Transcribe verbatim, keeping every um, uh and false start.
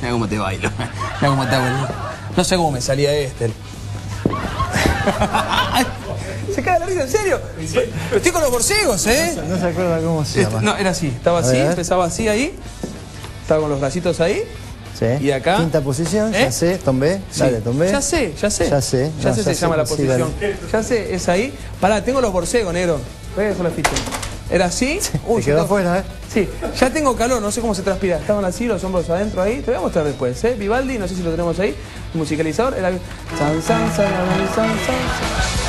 Mira cómo te bailo. Mira cómo te bailo. No sé cómo me salía este. Se cae la risa, ¿en serio? Pero estoy con los borcegos, ¿eh? No, no se acuerda cómo se llama. No, era así. Estaba así, empezaba así ahí. Estaba con los bracitos ahí. Sí. Y acá. Quinta posición, ¿Eh? ya sé, tombé. Sí. Dale, tombé. Ya sé, ya sé. Ya sé. Ya no, sé, ya se sé, llama la sí, posición. dale. Ya sé, es ahí. Pará, tengo los borcegos, negro. Voy a la ficha. Era así. Uy, Te quedó tengo... afuera, ¿eh? Sí, ya tengo calor, no sé cómo se transpira. Estaban así, los hombros adentro ahí. Te voy a mostrar después, ¿eh? Vivaldi, no sé si lo tenemos ahí. El musicalizador era... San, san, san, san, san, san.